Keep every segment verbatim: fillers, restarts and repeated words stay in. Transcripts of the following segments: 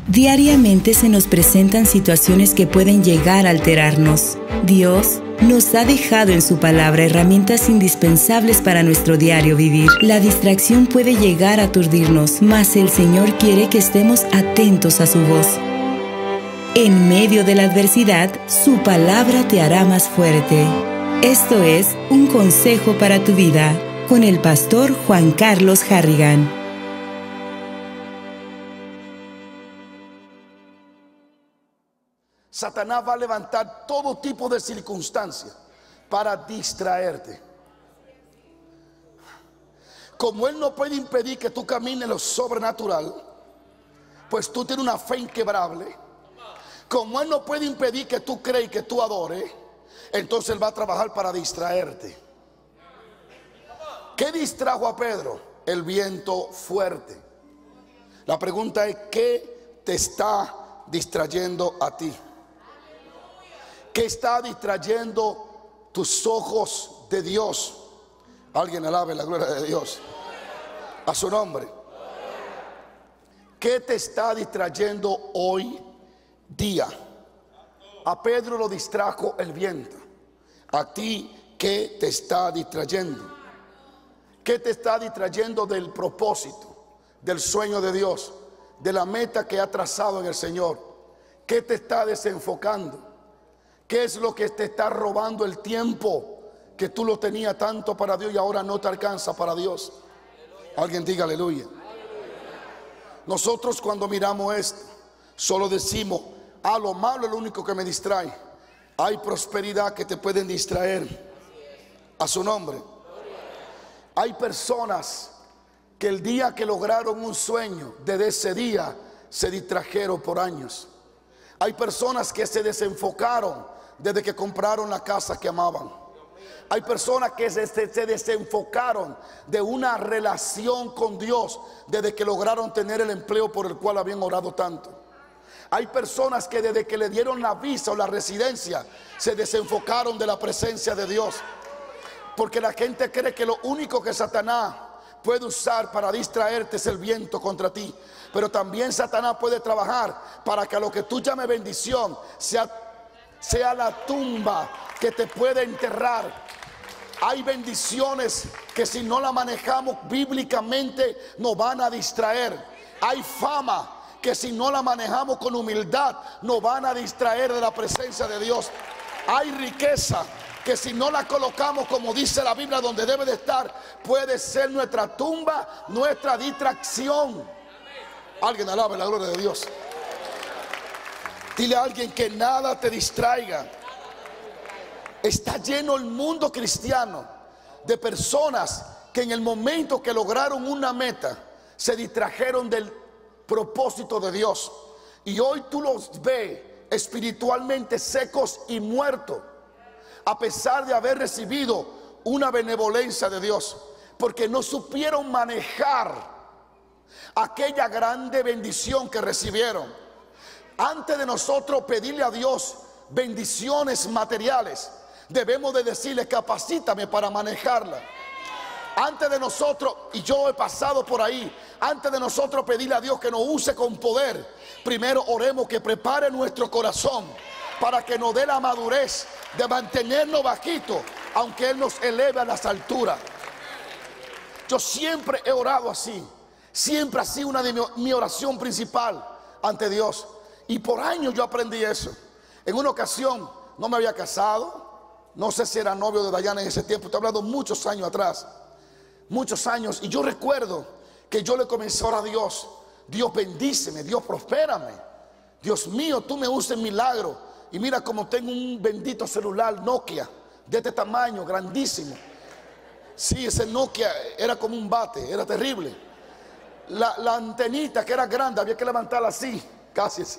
Diariamente se nos presentan situaciones que pueden llegar a alterarnos. Dios nos ha dejado en su palabra herramientas indispensables para nuestro diario vivir. La distracción puede llegar a aturdirnos, mas el Señor quiere que estemos atentos a su voz. En medio de la adversidad, su palabra te hará más fuerte. Esto es Un Consejo para tu Vida, con el pastor Juan Carlos Harrigan. Satanás va a levantar todo tipo de circunstancias para distraerte. Como él no puede impedir que tú camines lo sobrenatural, pues tú tienes una fe inquebrable. Como él no puede impedir que tú creas y que tú adores, entonces él va a trabajar para distraerte. ¿Qué distrajo a Pedro? El viento fuerte. La pregunta es: ¿qué te está distrayendo a ti? ¿Qué está distrayendo tus ojos de Dios? Alguien alabe la gloria de Dios a su nombre. ¿Qué te está distrayendo hoy día? A Pedro lo distrajo el viento. A ti, ¿qué te está distrayendo? ¿Qué te está distrayendo del propósito, del sueño de Dios, de la meta que ha trazado en el Señor? ¿Qué te está desenfocando? ¿Qué es lo que te está robando el tiempo que tú lo tenías tanto para Dios y ahora no te alcanza para Dios? Alguien diga aleluya. Nosotros cuando miramos esto solo decimos: ah, lo malo es lo único que me distrae. Hay prosperidad que te pueden distraer a su nombre. Hay personas que el día que lograron un sueño, desde ese día se distrajeron por años. Hay personas que se desenfocaron desde que compraron la casa que amaban. Hay personas que se, se, se desenfocaron de una relación con Dios desde que lograron tener el empleo por el cual habían orado tanto. Hay personas que desde que le dieron la visa o la residencia se desenfocaron de la presencia de Dios. Porque la gente cree que lo único que Satanás puede usar para distraerte es el viento contra ti. Pero también Satanás puede trabajar para que a lo que tú llames bendición sea, sea la tumba que te puede enterrar. Hay bendiciones que si no la manejamos bíblicamente nos van a distraer. Hay fama que si no la manejamos con humildad nos van a distraer de la presencia de Dios. Hay riqueza que si no la colocamos como dice la Biblia donde debe de estar, puede ser nuestra tumba, nuestra distracción. Alguien alabe la gloria de Dios. Dile a alguien que nada te distraiga. Está lleno el mundo cristiano de personas que en el momento que lograron una meta se distrajeron del propósito de Dios. Y hoy tú los ves espiritualmente secos y muertos, a pesar de haber recibido una benevolencia de Dios, porque no supieron manejar aquella grande bendición que recibieron. Antes de nosotros pedirle a Dios bendiciones materiales, debemos de decirle: capacítame para manejarla. Antes de nosotros, y yo he pasado por ahí, antes de nosotros pedirle a Dios que nos use con poder, primero oremos que prepare nuestro corazón para que nos dé la madurez de mantenernos bajitos, aunque Él nos eleve a las alturas. Yo siempre he orado así. Siempre ha sido una de mi, mi oración principal ante Dios. Y por años yo aprendí eso. En una ocasión no me había casado. No sé si era novio de Dayana en ese tiempo. Estoy hablando muchos años atrás. Muchos años. Y yo recuerdo que yo le comencé a orar a Dios: Dios bendíceme, Dios prospérame. Dios mío, tú me uses en milagro. Y mira como tengo un bendito celular Nokia de este tamaño, grandísimo. Sí, ese Nokia era como un bate, era terrible. La, la antenita que era grande había que levantarla así, casi así.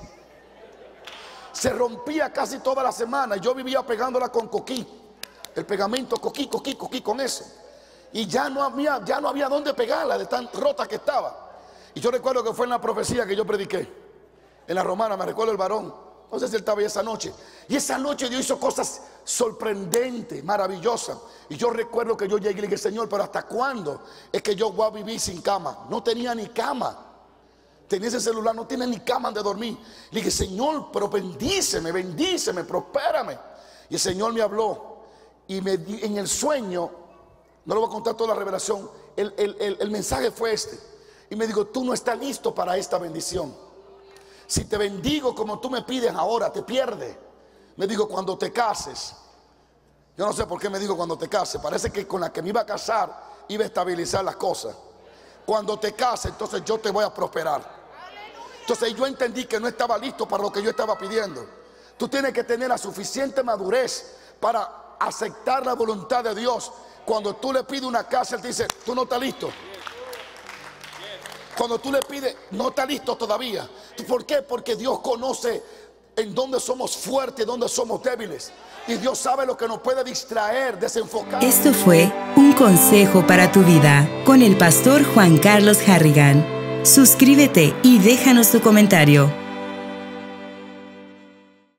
Se rompía casi toda la semana. Yo vivía pegándola con coquí, el pegamento coquí, coquí, coquí, con eso. Y ya no había, ya no había dónde pegarla de tan rota que estaba. Y yo recuerdo que fue en la profecía que yo prediqué, en la romana, me recuerdo el varón. No sé si él estaba ahí esa noche. Y esa noche Dios hizo cosas sorprendentes, maravillosas. Y yo recuerdo que yo llegué y le dije: Señor, pero ¿hasta cuándo es que yo voy a vivir sin cama? No tenía ni cama. tenía ese celular, no tiene ni cama de dormir. Le dije, Señor, pero bendíceme, bendíceme, prospérame. Y el Señor me habló y me di, en el sueño, no le voy a contar toda la revelación, el, el, el, el mensaje fue este. Y me dijo, tú no estás listo para esta bendición. Si te bendigo como tú me pides ahora, te pierdes. Me dijo, cuando te cases. Yo no sé por qué me dijo cuando te cases. Parece que con la que me iba a casar iba a estabilizar las cosas. Cuando te cases, entonces yo te voy a prosperar. Entonces yo entendí que no estaba listo para lo que yo estaba pidiendo. Tú tienes que tener la suficiente madurez para aceptar la voluntad de Dios. Cuando tú le pides una casa, Él te dice, tú no estás listo. Cuando tú le pides, no está listo todavía. ¿Por qué? Porque Dios conoce en dónde somos fuertes, dónde somos débiles. Y Dios sabe lo que nos puede distraer, desenfocar. Esto fue Un Consejo para tu Vida con el pastor Juan Carlos Harrigan. Suscríbete y déjanos tu comentario.